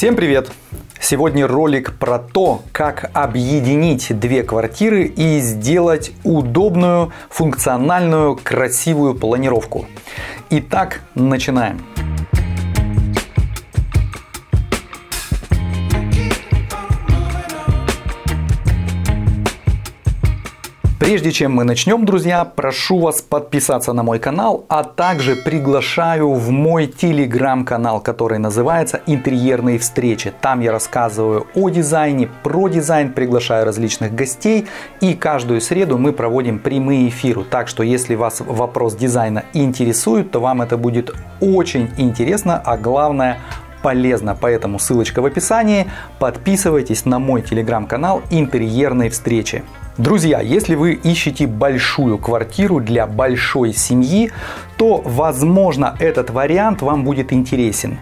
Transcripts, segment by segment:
Всем привет! Сегодня ролик про то, как объединить две квартиры и сделать удобную, функциональную, красивую планировку. Итак, начинаем. Прежде чем мы начнем, друзья, прошу вас подписаться на мой канал, а также приглашаю в мой телеграм-канал, который называется «Интерьерные встречи». Там я рассказываю о дизайне, про дизайн, приглашаю различных гостей, и каждую среду мы проводим прямые эфиры. Так что, если вас вопрос дизайна интересует, то вам это будет очень интересно, а главное – полезно. Поэтому ссылочка в описании. Подписывайтесь на мой телеграм-канал «Интерьерные встречи». Друзья, если вы ищете большую квартиру для большой семьи, то, возможно, этот вариант вам будет интересен.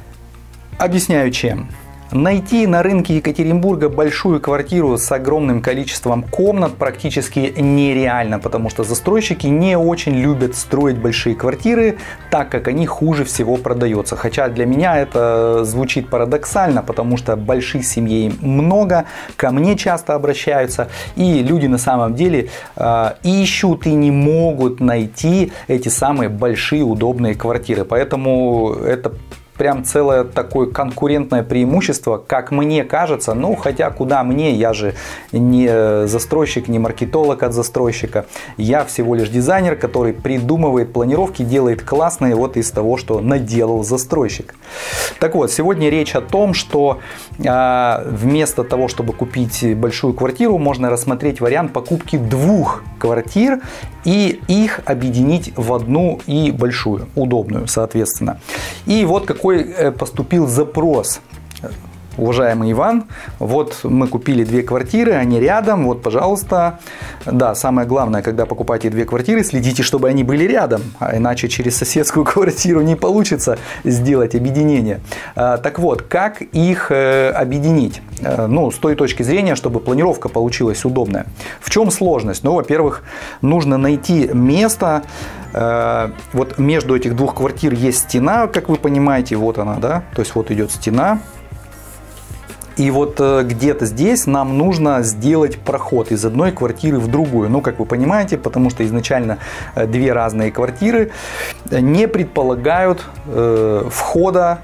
Объясняю чем. Найти на рынке Екатеринбурга большую квартиру с огромным количеством комнат практически нереально, потому что застройщики не очень любят строить большие квартиры, так как они хуже всего продаются. Хотя для меня это звучит парадоксально, потому что больших семей много, ко мне часто обращаются, и люди на самом деле ищут и не могут найти эти самые большие удобные квартиры. Поэтому это прям целое такое конкурентное преимущество, как мне кажется. Ну, хотя куда мне, я же не застройщик, не маркетолог от застройщика. Я всего лишь дизайнер, который придумывает планировки, делает классные вот из того, что наделал застройщик. Так вот, сегодня речь о том, что вместо того, чтобы купить большую квартиру, можно рассмотреть вариант покупки двух квартир и их объединить в одну и большую, удобную, соответственно. И вот какой поступил запрос. Уважаемый Иван, вот мы купили две квартиры, они рядом, вот, пожалуйста. Да, самое главное, когда покупаете две квартиры, следите, чтобы они были рядом, а иначе через соседскую квартиру не получится сделать объединение. Так вот, как их объединить? Ну, с той точки зрения, чтобы планировка получилась удобная. В чем сложность? Ну, во-первых, нужно найти место. Вот между этих двух квартир есть стена, как вы понимаете, вот она, да, то есть вот идет стена. И вот где-то здесь нам нужно сделать проход из одной квартиры в другую. Ну, как вы понимаете, потому что изначально две разные квартиры не предполагают входа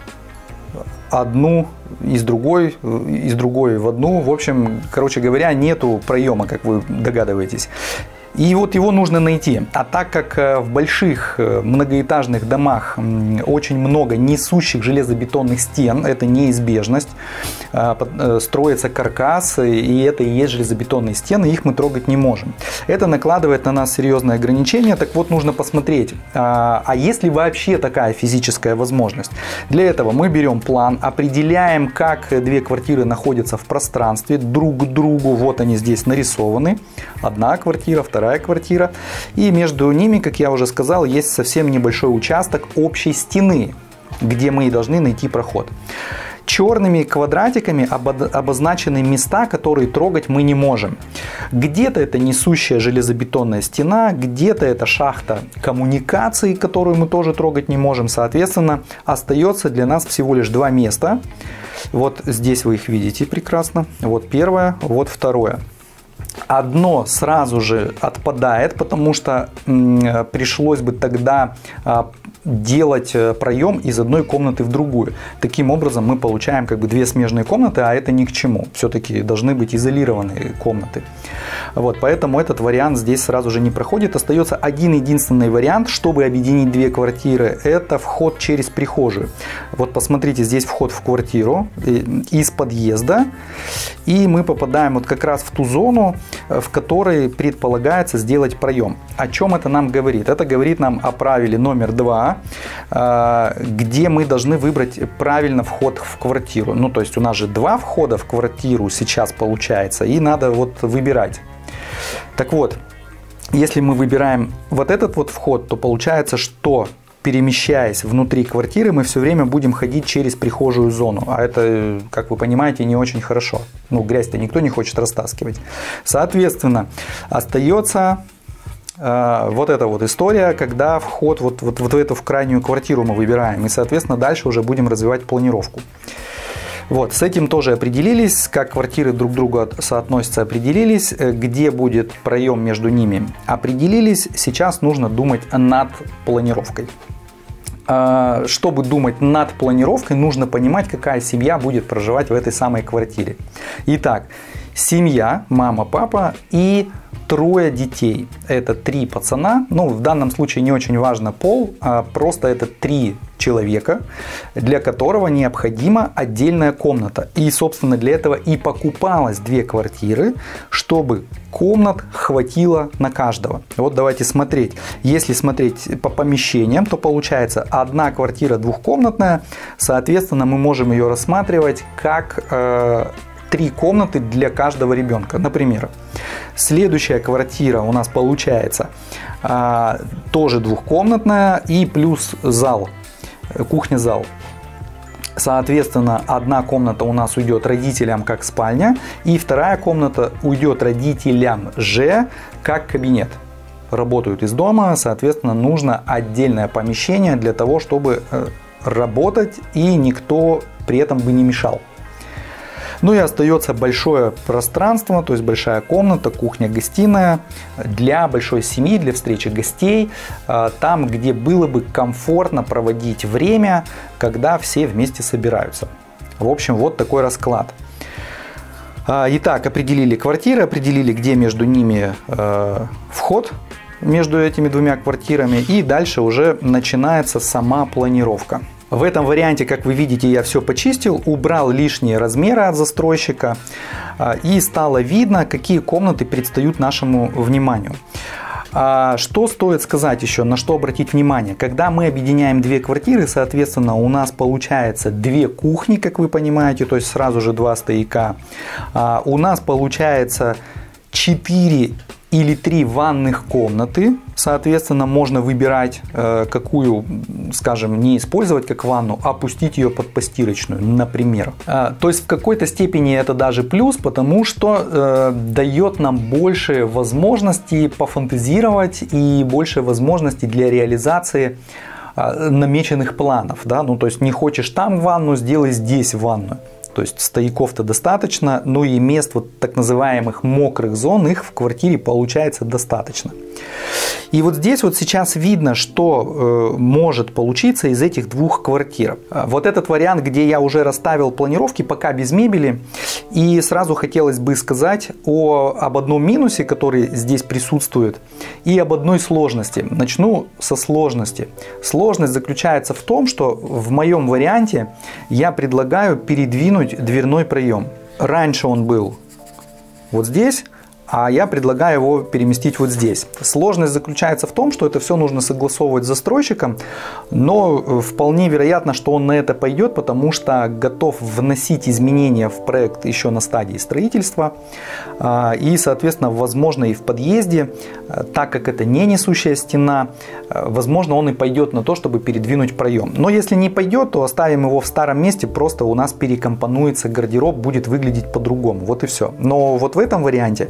одну из другой в одну. В общем, короче говоря, нету проема, как вы догадываетесь. И вот его нужно найти. А так как в больших многоэтажных домах очень много несущих железобетонных стен, это неизбежность, строится каркас, и это и есть железобетонные стены, их мы трогать не можем. Это накладывает на нас серьезные ограничения. Так вот, нужно посмотреть, а есть ли вообще такая физическая возможность. Для этого мы берем план, определяем, как две квартиры находятся в пространстве друг к другу. Вот они здесь нарисованы. Одна квартира, вторая квартира, и между ними, как я уже сказал, есть совсем небольшой участок общей стены, где мы и должны найти проход. Черными квадратиками обозначены места, которые трогать мы не можем. Где-то это несущая железобетонная стена, где-то это шахта коммуникаций, которую мы тоже трогать не можем. Соответственно, остается для нас всего лишь два места. Вот здесь вы их видите прекрасно. Вот первое, вот второе. Одно сразу же отпадает, потому что пришлось бы тогда делать проем из одной комнаты в другую. Таким образом мы получаем как бы две смежные комнаты, а это ни к чему. Все-таки должны быть изолированные комнаты. Вот, поэтому этот вариант здесь сразу же не проходит. Остается один единственный вариант, чтобы объединить две квартиры. Это вход через прихожую. Вот посмотрите, здесь вход в квартиру из подъезда. И мы попадаем вот как раз в ту зону, в которой предполагается сделать проем. О чем это нам говорит? Это говорит нам о правиле номер 2, где мы должны выбрать правильно вход в квартиру. Ну, то есть у нас же два входа в квартиру сейчас получается, и надо вот выбирать. Так вот, если мы выбираем вот этот вот вход, то получается, что перемещаясь внутри квартиры, мы все время будем ходить через прихожую зону. А это, как вы понимаете, не очень хорошо. Ну, грязь-то никто не хочет растаскивать. Соответственно, остается вот эта вот история, когда вход вот в эту в крайнюю квартиру мы выбираем. И, соответственно, дальше уже будем развивать планировку. Вот, с этим тоже определились, как квартиры друг к другу соотносятся, определились, где будет проем между ними, определились. Сейчас нужно думать над планировкой. Чтобы думать над планировкой, нужно понимать, какая семья будет проживать в этой самой квартире. Итак, семья, мама, папа и 3 детей. Это 3 пацана, ну в данном случае не очень важно пол, просто это 3 человека, для которого необходима отдельная комната. И собственно для этого и покупалось 2 квартиры, чтобы комнат хватило на каждого. Вот давайте смотреть. Если смотреть по помещениям, то получается 1 квартира двухкомнатная, соответственно мы можем ее рассматривать как 3 комнаты для каждого ребенка. Например, следующая квартира у нас получается тоже двухкомнатная и плюс зал, кухня-зал. Соответственно, 1 комната у нас уйдет родителям как спальня, и 2 комната уйдет родителям же как кабинет. Работают из дома, соответственно, нужно отдельное помещение для того, чтобы работать, и никто при этом бы не мешал. Ну и остается большое пространство, то есть большая комната, кухня-гостиная для большой семьи, для встречи гостей, там, где было бы комфортно проводить время, когда все вместе собираются. В общем, вот такой расклад. Итак, определили квартиры, определили, где между ними вход, между этими 2 квартирами, и дальше уже начинается сама планировка. В этом варианте, как вы видите, я все почистил, убрал лишние размеры от застройщика, и стало видно, какие комнаты предстают нашему вниманию. Что стоит сказать еще, на что обратить внимание? Когда мы объединяем 2 квартиры, соответственно, у нас получается 2 кухни, как вы понимаете, то есть сразу же 2 стояка. У нас получается 4 или 3 ванных комнаты, соответственно, можно выбирать, какую, скажем, не использовать как ванну, а пустить ее под постирочную, например. То есть в какой-то степени это даже плюс, потому что дает нам больше возможностей пофантазировать и больше возможностей для реализации намеченных планов. Да? Ну, то есть не хочешь там ванну, сделай здесь ванну. То есть стояков-то достаточно, но и мест вот так называемых мокрых зон, их в квартире получается достаточно. И вот здесь вот сейчас видно, что может получиться из этих 2 квартир. Вот этот вариант, где я уже расставил планировки, пока без мебели. И сразу хотелось бы сказать об одном минусе, который здесь присутствует, и об одной сложности. Начну со сложности. Сложность заключается в том, что в моем варианте я предлагаю передвинуть дверной проем. Раньше он был вот здесь, а я предлагаю его переместить вот здесь. Сложность заключается в том, что это все нужно согласовывать с застройщиком, но вполне вероятно, что он на это пойдет, потому что готов вносить изменения в проект еще на стадии строительства. И, соответственно, возможно и в подъезде, так как это не несущая стена, возможно, он и пойдет на то, чтобы передвинуть проем. Но если не пойдет, то оставим его в старом месте, просто у нас перекомпонуется гардероб, будет выглядеть по-другому. Вот и все. Но вот в этом варианте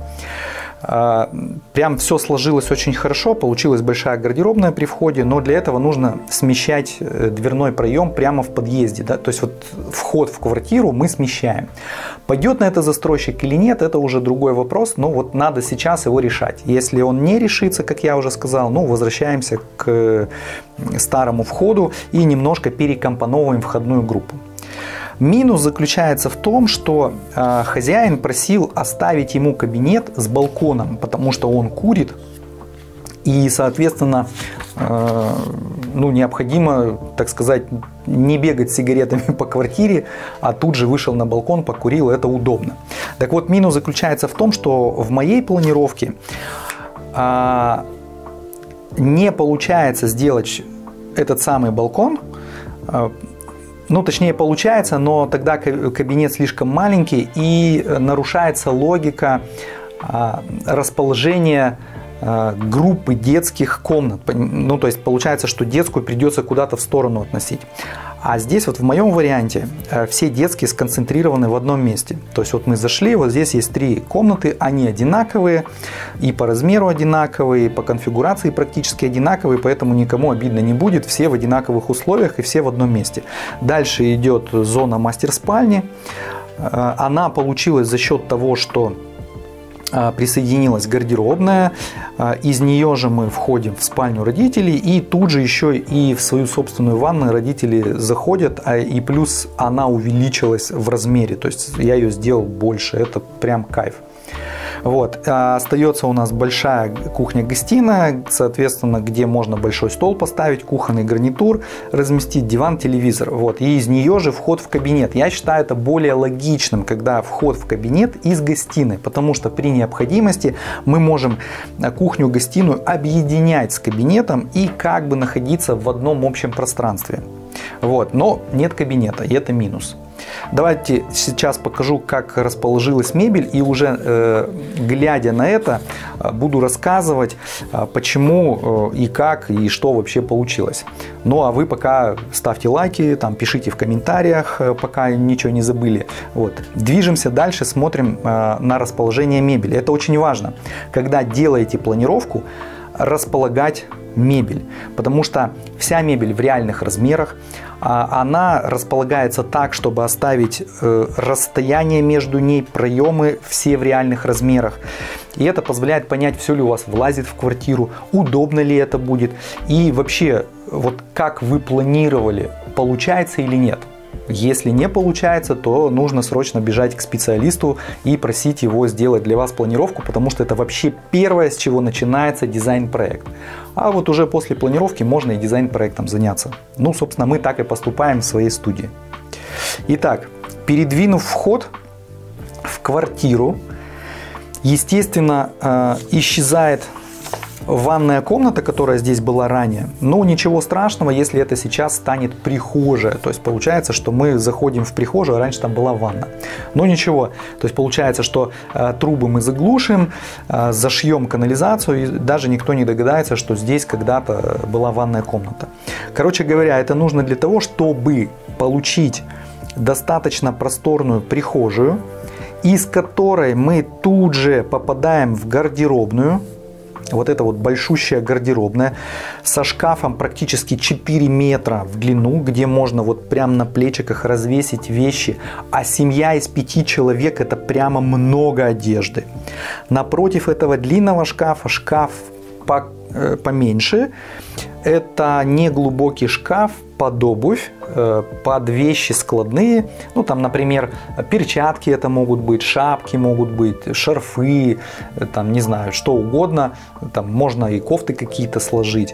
прям все сложилось очень хорошо, получилась большая гардеробная при входе, но для этого нужно смещать дверной проем прямо в подъезде, да? То есть вот вход в квартиру мы смещаем. Пойдет на это застройщик или нет, это уже другой вопрос, но вот надо сейчас его решать. Если он не решится, как я уже сказал, ну возвращаемся к старому входу и немножко перекомпоновываем входную группу. Минус заключается в том, что хозяин просил оставить ему кабинет с балконом, потому что он курит, и, соответственно, ну, необходимо, так сказать, не бегать с сигаретами по квартире, а тут же вышел на балкон, покурил, это удобно. Так вот, минус заключается в том, что в моей планировке не получается сделать этот самый балкон. Ну, точнее, получается, но тогда кабинет слишком маленький и нарушается логика расположения группы детских комнат. Ну, то есть, получается, что детскую придется куда-то в сторону относить. А здесь вот в моем варианте все детские сконцентрированы в одном месте. То есть вот мы зашли, вот здесь есть 3 комнаты, они одинаковые, и по размеру одинаковые, и по конфигурации практически одинаковые, поэтому никому обидно не будет, все в одинаковых условиях и все в одном месте. Дальше идет зона мастер-спальни. Она получилась за счет того, что присоединилась гардеробная, из нее же мы входим в спальню родителей, и тут же еще и в свою собственную ванную родители заходят, и плюс она увеличилась в размере, то есть я ее сделал больше, это прям кайф. Вот. Остается у нас большая кухня-гостиная, соответственно, где можно большой стол поставить, кухонный гарнитур, разместить диван, телевизор. Вот. И из нее же вход в кабинет. Я считаю это более логичным, когда вход в кабинет из гостиной, потому что при необходимости мы можем кухню-гостиную объединять с кабинетом и как бы находиться в одном общем пространстве. Вот. Но нет кабинета, и это минус. Давайте сейчас покажу, как расположилась мебель, и уже глядя на это, буду рассказывать, почему и как, и что вообще получилось. Ну а вы пока ставьте лайки, там, пишите в комментариях, пока ничего не забыли. Вот. Движемся дальше, смотрим на расположение мебели. Это очень важно, когда делаете планировку, располагать мебель, потому что вся мебель в реальных размерах, она располагается так, чтобы оставить расстояние между ней, проемы все в реальных размерах. И это позволяет понять, все ли у вас влазит в квартиру, удобно ли это будет, и вообще, вот как вы планировали, получается или нет. Если не получается, то нужно срочно бежать к специалисту и просить его сделать для вас планировку, потому что это вообще первое, с чего начинается дизайн-проект. А вот уже после планировки можно и дизайн-проектом заняться. Ну, собственно, мы так и поступаем в своей студии. Итак, передвинув вход в квартиру, естественно, исчезает ванная комната, которая здесь была ранее. Но ничего страшного, если это сейчас станет прихожая. То есть получается, что мы заходим в прихожую, а раньше там была ванна. Но ничего. То есть получается, что трубы мы заглушим, зашьем канализацию, и даже никто не догадается, что здесь когда-то была ванная комната. Короче говоря, это нужно для того, чтобы получить достаточно просторную прихожую, из которой мы тут же попадаем в гардеробную. Вот это вот большущая гардеробная со шкафом практически 4 метра в длину, где можно вот прям на плечиках развесить вещи. А семья из 5 человек — это прямо много одежды. Напротив этого длинного шкафа шкаф поменьше. Это неглубокий шкаф под обувь, под вещи складные. Ну, там, например, перчатки это могут быть, шапки могут быть, шарфы, там, не знаю, что угодно. Там можно и кофты какие-то сложить,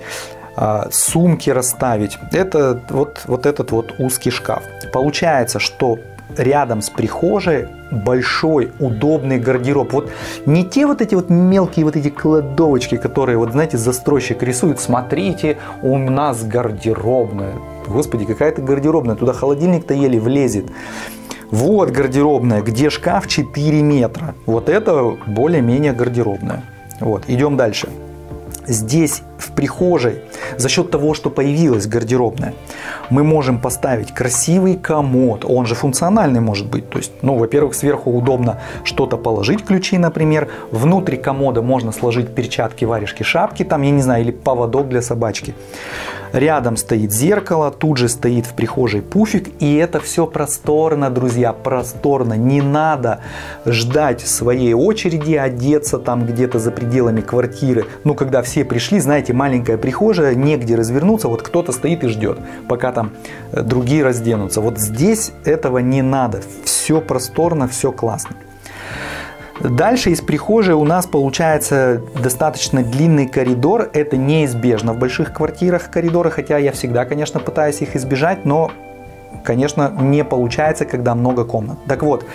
сумки расставить. Это вот этот вот узкий шкаф. Получается, что рядом с прихожей большой удобный гардероб. Вот не те вот эти вот мелкие вот эти кладовочки, которые, вот знаете, застройщик рисует. Смотрите, у нас гардеробная. Господи, какая-то гардеробная. Туда холодильник-то еле влезет. Вот гардеробная, где шкаф 4 метра. Вот это более-менее гардеробная. Вот, идем дальше. Здесь в прихожей, за счет того, что появилась гардеробная, мы можем поставить красивый комод. Он же функциональный может быть. То есть, ну, во-первых, сверху удобно что-то положить, ключи, например. Внутри комода можно сложить перчатки, варежки, шапки, там, я не знаю, или поводок для собачки. Рядом стоит зеркало, тут же стоит в прихожей пуфик, и это все просторно, друзья, просторно. Не надо ждать своей очереди, одеться там где-то за пределами квартиры. Ну, когда все пришли, знаете, маленькая прихожая, негде развернуться, вот кто-то стоит и ждет, пока там другие разденутся. Вот здесь этого не надо, все просторно, все классно. Дальше из прихожей у нас получается достаточно длинный коридор. Это неизбежно в больших квартирах коридоры, хотя я всегда, конечно, пытаюсь их избежать, но, конечно, не получается, когда много комнат. Так вот,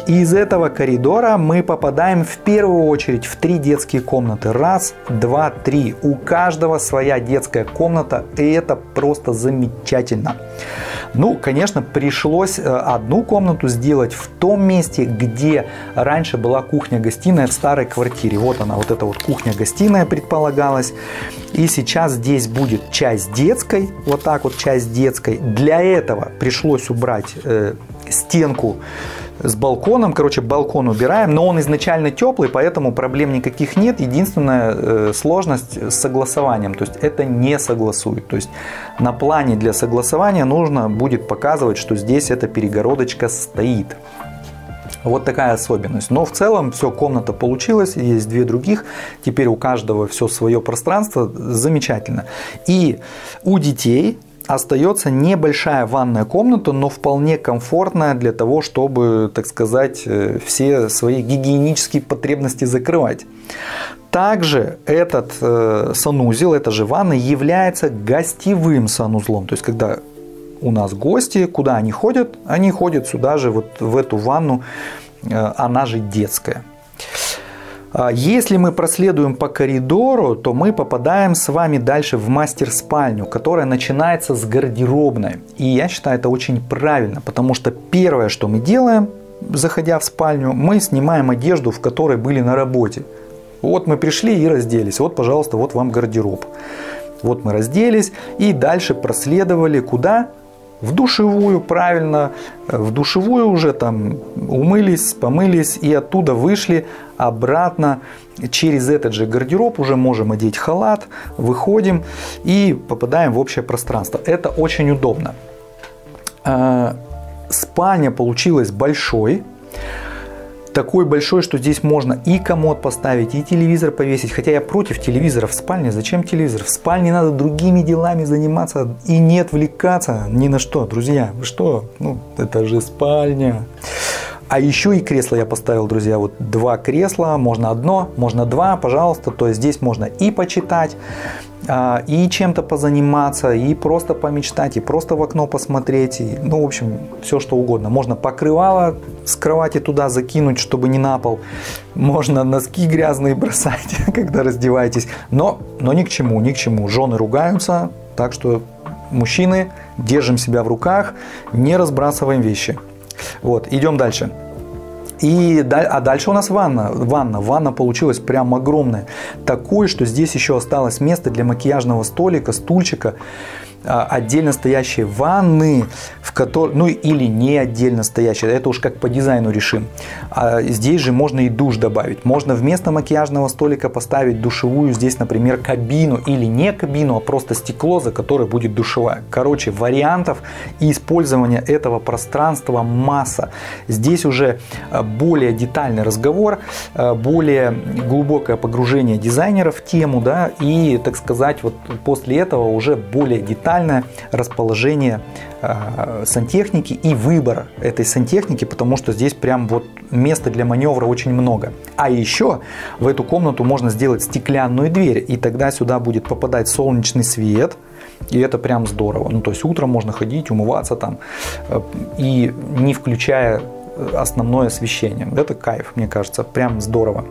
Из этого коридора мы попадаем в первую очередь в 3 детские комнаты. Раз, два, три. У каждого своя детская комната, и это просто замечательно. Ну, конечно, пришлось одну комнату сделать в том месте, где раньше была кухня-гостиная в старой квартире. Вот она, вот эта вот кухня-гостиная предполагалась. И сейчас здесь будет часть детской, вот так вот часть детской. Для этого пришлось убрать стенку с балконом. Короче, балкон убираем, но он изначально теплый, поэтому проблем никаких нет. Единственная сложность с согласованием, то есть это не согласует. То есть на плане для согласования нужно будет показывать, что здесь эта перегородочка стоит. Вот такая особенность. Но в целом все, комната получилась, есть 2 других. Теперь у каждого все свое пространство. Замечательно. И у детей остается небольшая ванная комната, но вполне комфортная для того, чтобы, так сказать, все свои гигиенические потребности закрывать. Также этот санузел, эта же ванна, является гостевым санузлом. То есть, когда у нас гости, куда они ходят? Они ходят сюда же, вот в эту ванну, она же детская. Если мы проследуем по коридору, то мы попадаем с вами дальше в мастер-спальню, которая начинается с гардеробной. И я считаю, это очень правильно, потому что первое, что мы делаем, заходя в спальню, мы снимаем одежду, в которой были на работе. Вот мы пришли и разделись. Вот, пожалуйста, вот вам гардероб. Вот мы разделись и дальше проследовали куда? В душевую, правильно, в душевую уже там умылись, помылись и оттуда вышли обратно через этот же гардероб, уже можем одеть халат, выходим и попадаем в общее пространство. Это очень удобно. Спальня получилась большой. Такой большой, что здесь можно и комод поставить, и телевизор повесить. Хотя я против телевизора в спальне. Зачем телевизор? В спальне надо другими делами заниматься и не отвлекаться ни на что. Друзья, вы что? Ну, это же спальня. А еще и кресло я поставил, друзья. Вот 2 кресла. Можно одно, можно 2, пожалуйста. То есть здесь можно и почитать, и чем-то позаниматься, и просто помечтать, и просто в окно посмотреть. И, ну, в общем, все что угодно. Можно покрывало с кровати туда закинуть, чтобы не на пол. Можно носки грязные бросать, когда раздеваетесь. Но ни к чему, ни к чему. Жены ругаются, так что мужчины, держим себя в руках, не разбрасываем вещи. Вот, идем дальше. А дальше у нас ванна. Ванна получилась прям огромная. Такой, что здесь еще осталось место для макияжного столика, стульчика. Отдельно стоящие ванны, в которой, ну или не отдельно стоящие, это уж как по дизайну решим. А здесь же можно и душ добавить. Можно вместо макияжного столика поставить душевую, здесь, например, кабину, или не кабину, а просто стекло, за которое будет душевая. Короче, вариантов и использования этого пространства масса. Здесь уже более детальный разговор, более глубокое погружение дизайнера в тему, да, и, так сказать, вот после этого уже более детальное расположение сантехники и выбор этой сантехники, потому что здесь прям вот места для маневра очень много. А еще в эту комнату можно сделать стеклянную дверь, и тогда сюда будет попадать солнечный свет, и это прям здорово. Ну, то есть утром можно ходить, умываться там, и не включая основное освещение. Это кайф, мне кажется, прям здорово.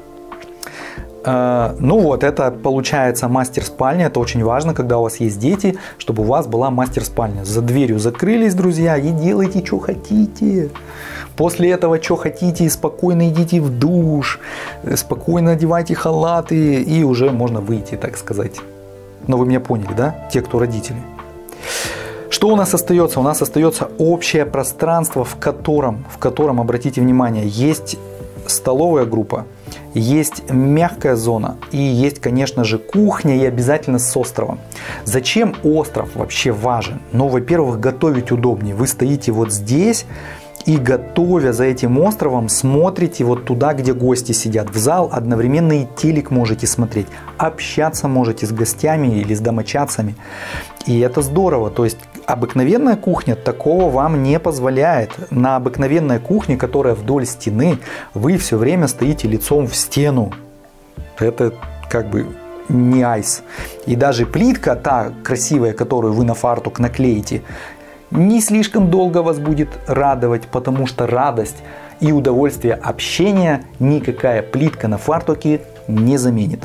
Ну вот, это получается мастер-спальня. Это очень важно, когда у вас есть дети, чтобы у вас была мастер-спальня. За дверью закрылись, друзья, и делайте, что хотите. После этого, что хотите, спокойно идите в душ, спокойно одевайте халаты, и уже можно выйти, так сказать. Но вы меня поняли, да? Те, кто родители. Что у нас остается? У нас остается общее пространство, в котором, обратите внимание, есть столовая группа, есть мягкая зона и есть, конечно же, кухня, и обязательно с островом. Зачем остров вообще важен? Ну, во-первых, готовить удобнее. Вы стоите вот здесь и, готовя за этим островом, смотрите вот туда, где гости сидят, в зал, одновременно и телек можете смотреть, общаться можете с гостями или с домочадцами. И это здорово. То есть обыкновенная кухня такого вам не позволяет. На обыкновенной кухне, которая вдоль стены, вы все время стоите лицом в стену. Это как бы не айс. И даже плитка, та красивая, которую вы на фартук наклеите, не слишком долго вас будет радовать, потому что радость и удовольствие общения никакая плитка на фартуке не заменит.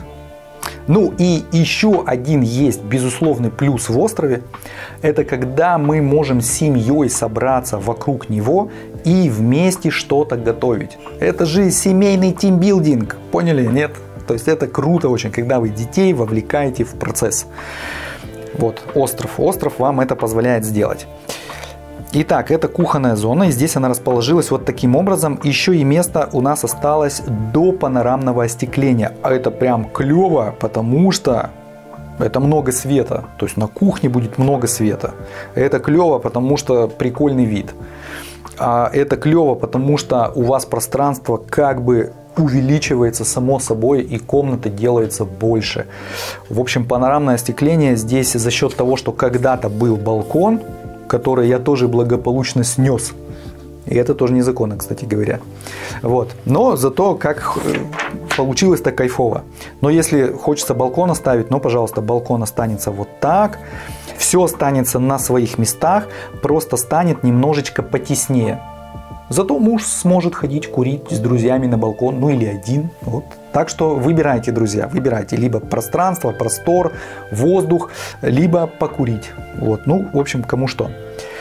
Ну и еще один есть безусловный плюс в острове. Это когда мы можем с семьей собраться вокруг него и вместе что-то готовить. Это же семейный тимбилдинг, поняли? Нет? То есть это круто очень, когда вы детей вовлекаете в процесс. Вот остров. Остров вам это позволяет сделать. Итак, это кухонная зона, и здесь она расположилась вот таким образом. Еще и место у нас осталось до панорамного остекления. А это прям клево, потому что это много света. То есть на кухне будет много света. Это клево, потому что прикольный вид. А это клево, потому что у вас пространство как бы увеличивается само собой, и комната делается больше. В общем, панорамное остекление здесь за счет того, что когда-то был балкон, который я тоже благополучно снес. И это тоже незаконно, кстати говоря. Вот. Но зато как получилось так кайфово. Но если хочется балкон оставить, ну, пожалуйста, балкон останется вот так. Все останется на своих местах, просто станет немножечко потеснее. Зато муж сможет ходить курить с друзьями на балкон, ну или один. Вот. Так что выбирайте, друзья, выбирайте либо пространство, простор, воздух, либо покурить. Вот. Ну, в общем, кому что.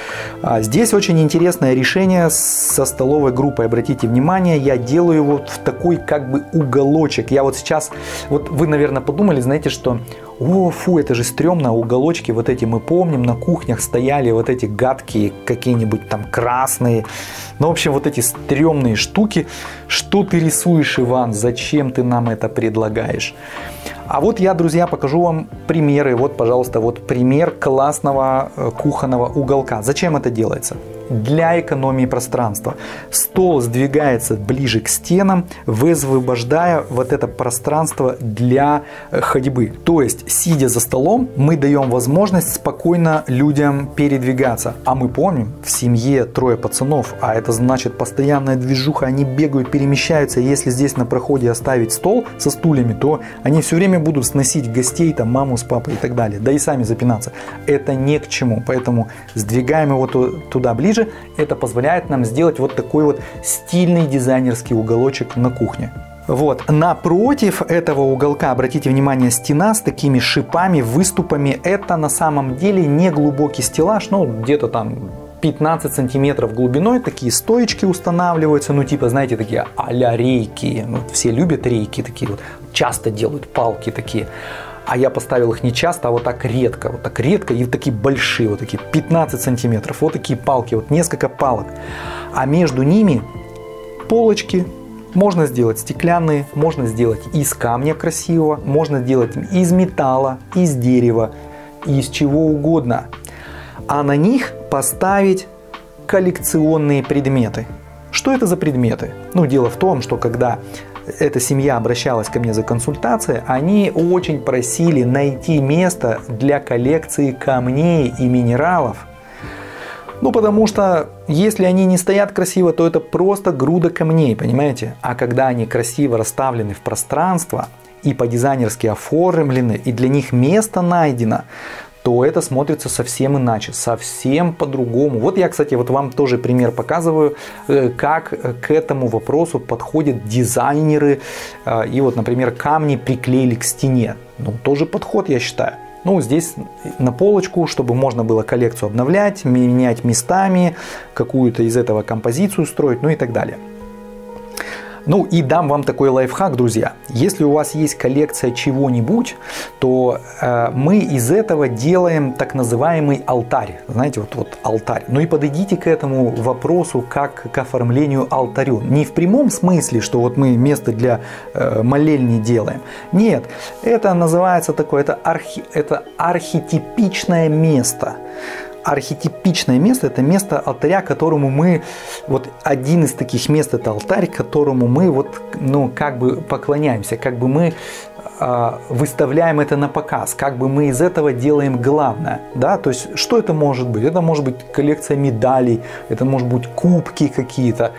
Здесь очень интересное решение со столовой группой. Обратите внимание, я делаю его в такой как бы уголочек. Я вот сейчас, вот вы, наверное, подумали, знаете, что о, фу, это же стрёмно, уголочки вот эти мы помним, на кухнях стояли вот эти гадкие, какие-нибудь там красные. Ну, в общем, вот эти стрёмные штуки. Что ты рисуешь, Иван? Зачем ты нам это предлагаешь? А вот я, друзья, покажу вам примеры. Вот, пожалуйста, вот пример классного кухонного уголка. Зачем это делается? Для экономии пространства. Стол сдвигается ближе к стенам, высвобождая вот это пространство для ходьбы. То есть, сидя за столом, мы даем возможность спокойно людям передвигаться. А мы помним, в семье 3 пацанов, а это значит постоянная движуха, они бегают, перемещаются. Если здесь на проходе оставить стол со стульями, то они все время будут сносить гостей, там, маму с папой и так далее. Да и сами запинаться. Это ни к чему. Поэтому сдвигаем его туда ближе. Это позволяет нам сделать вот такой вот стильный дизайнерский уголочек на кухне. Вот. Напротив этого уголка, обратите внимание, стена с такими шипами, выступами. Это на самом деле не глубокий стеллаж, ну где-то там 15 сантиметров глубиной, такие стоечки устанавливаются, ну типа, знаете, такие а-ля рейки. Ну, все любят рейки такие вот, часто делают палки такие. А я поставил их не часто, а вот так редко и такие большие, вот такие 15 сантиметров, вот такие палки, вот несколько палок. А между ними полочки. Можно сделать стеклянные, можно сделать из камня красивого, можно сделать из металла, из дерева, из чего угодно. А на них поставить коллекционные предметы. Что это за предметы? Ну, дело в том, что когда эта семья обращалась ко мне за консультацией, они очень просили найти место для коллекции камней и минералов. Ну, потому что если они не стоят красиво, то это просто груда камней, понимаете? А когда они красиво расставлены в пространство и по-дизайнерски оформлены, и для них место найдено, то это смотрится совсем иначе, совсем по-другому. Вот я, кстати, вот вам тоже пример показываю, как к этому вопросу подходят дизайнеры. И вот, например, камни приклеили к стене. Ну, тоже подход, я считаю. Ну, здесь на полочку, чтобы можно было коллекцию обновлять, менять местами, какую-то из этого композицию строить, ну и так далее. Ну и дам вам такой лайфхак, друзья. Если у вас есть коллекция чего-нибудь, то мы из этого делаем так называемый алтарь. Знаете, вот алтарь. Ну и подойдите к этому вопросу как к оформлению алтарю. Не в прямом смысле, что вот мы место для молельни делаем. Нет, это называется такое, это архетипичное место. Архетипичное место – это место алтаря, которому мы, вот один из таких мест – это алтарь, которому мы вот, ну, как бы поклоняемся, как бы мы выставляем это на показ, как бы мы из этого делаем главное, да, то есть что это может быть? Это может быть коллекция медалей, это может быть кубки какие-то,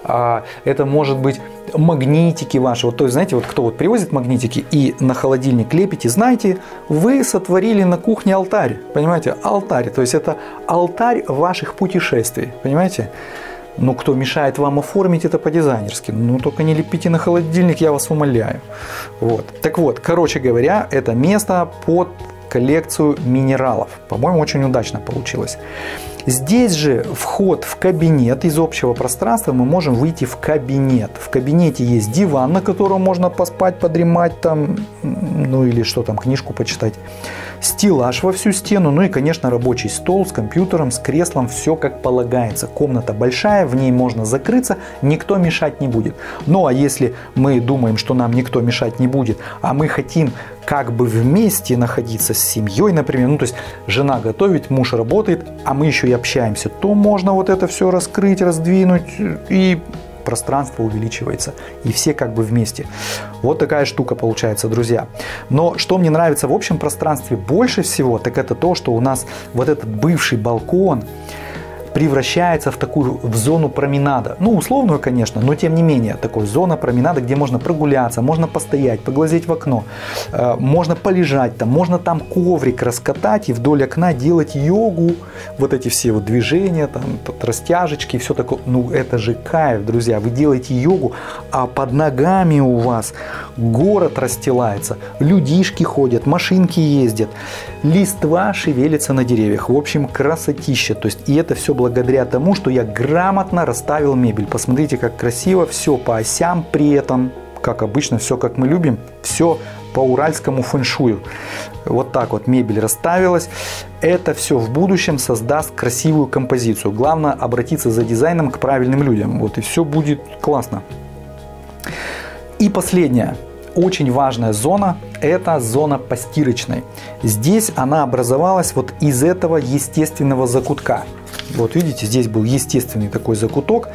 это может быть магнитики ваши, вот, то есть, знаете, вот кто вот привозит магнитики и на холодильник лепите, знаете, вы сотворили на кухне алтарь, понимаете, алтарь, то есть это алтарь ваших путешествий, понимаете? Но кто мешает вам оформить это по-дизайнерски? Ну, только не лепите на холодильник, я вас умоляю. Вот. Так вот, короче говоря, это место под коллекцию минералов. По-моему, очень удачно получилось. Здесь же вход в кабинет. Из общего пространства мы можем выйти в кабинет. В кабинете есть диван, на котором можно поспать, подремать там, ну или что там, книжку почитать. Стеллаж во всю стену, ну и, конечно, рабочий стол с компьютером, с креслом, все как полагается. Комната большая, в ней можно закрыться, никто мешать не будет. Ну а если мы думаем, что нам никто мешать не будет, а мы хотим как бы вместе находиться с семьей, например, ну то есть жена готовит, муж работает, а мы еще и общаемся, то можно вот это все раскрыть, раздвинуть, и пространство увеличивается, и все как бы вместе. Вот такая штука получается, друзья. Но что мне нравится в общем пространстве больше всего, так это то, что у нас вот этот бывший балкон превращается в зону променада. Ну, условную, конечно, но тем не менее, такой зона променада, где можно прогуляться, можно постоять, поглазеть в окно, можно полежать там, можно там коврик раскатать и вдоль окна делать йогу, вот эти все вот движения, там, растяжечки, все такое. Ну, это же кайф, друзья, вы делаете йогу, а под ногами у вас город расстилается, людишки ходят, машинки ездят, листва шевелится на деревьях. В общем, красотища. То есть, и это все благодаря тому, что я грамотно расставил мебель. Посмотрите, как красиво, все по осям, при этом, как обычно, все как мы любим, все по уральскому фэншую. Вот так вот мебель расставилась. Это все в будущем создаст красивую композицию. Главное обратиться за дизайном к правильным людям. Вот и все будет классно. И последняя, очень важная зона, это зона постирочной. Здесь она образовалась вот из этого естественного закутка. Вот видите, здесь был естественный такой закуток.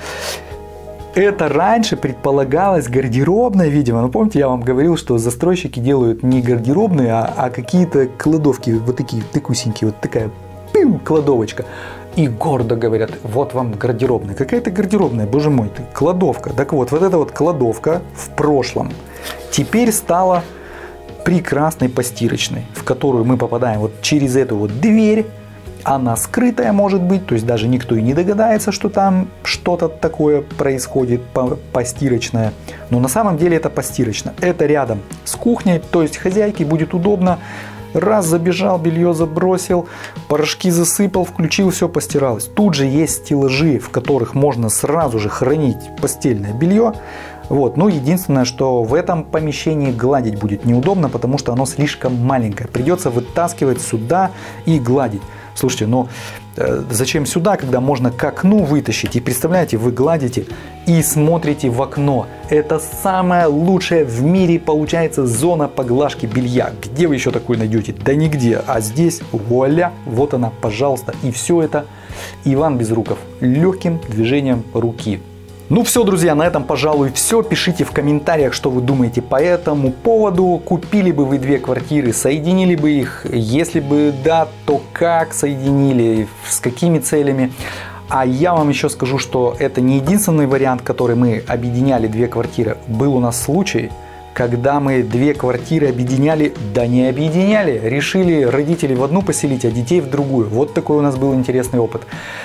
Это раньше предполагалось гардеробная, видимо. Ну, помните, я вам говорил, что застройщики делают не гардеробные, а какие-то кладовки, вот такие тыкусенькие, вот такая кладовочка. И гордо говорят, вот вам гардеробная. Какая-то гардеробная, боже мой, кладовка. Так вот, вот эта вот кладовка в прошлом теперь стала прекрасной постирочной, в которую мы попадаем вот через эту вот дверь. Она скрытая может быть, то есть даже никто и не догадается, что там что-то такое происходит постирочное. Но на самом деле это постирочно. Это рядом с кухней, то есть хозяйке будет удобно. Раз забежал, белье забросил, порошки засыпал, включил, все постиралось. Тут же есть стеллажи, в которых можно сразу же хранить постельное белье. Вот. Ну, единственное, что в этом помещении гладить будет неудобно, потому что оно слишком маленькое. Придется вытаскивать сюда и гладить. Слушайте, ну зачем сюда, когда можно к окну вытащить? И представляете, вы гладите и смотрите в окно. Это самая лучшая в мире получается зона поглажки белья. Где вы еще такую найдете? Да нигде. А здесь, вуаля, вот она, пожалуйста. И все это Иван Безруков легким движением руки. Ну все, друзья, на этом, пожалуй, все. Пишите в комментариях, что вы думаете по этому поводу. Купили бы вы 2 квартиры, соединили бы их? Если бы да, то как соединили, с какими целями? А я вам еще скажу, что это не единственный вариант, который мы объединяли 2 квартиры. Был у нас случай, когда мы 2 квартиры объединяли, да не объединяли. Решили родителей в одну поселить, а детей в другую. Вот такой у нас был интересный опыт.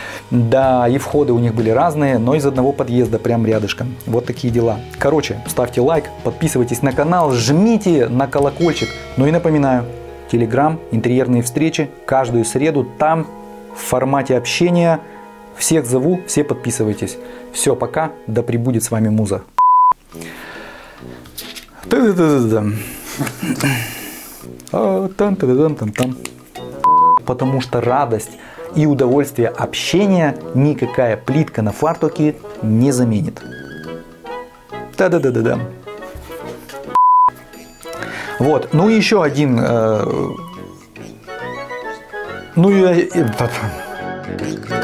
Да, и входы у них были разные, но из одного подъезда прям рядышком. Вот такие дела. Короче, ставьте лайк, подписывайтесь на канал, жмите на колокольчик. Ну и напоминаю, Telegram, интерьерные встречи, каждую среду там в формате общения. Всех зову, все подписывайтесь. Все, пока, да пребудет с вами муза. Потому что радость и удовольствие общения никакая плитка на фартуке не заменит. Да-да-да-да-да. Вот, ну и еще один... ну и...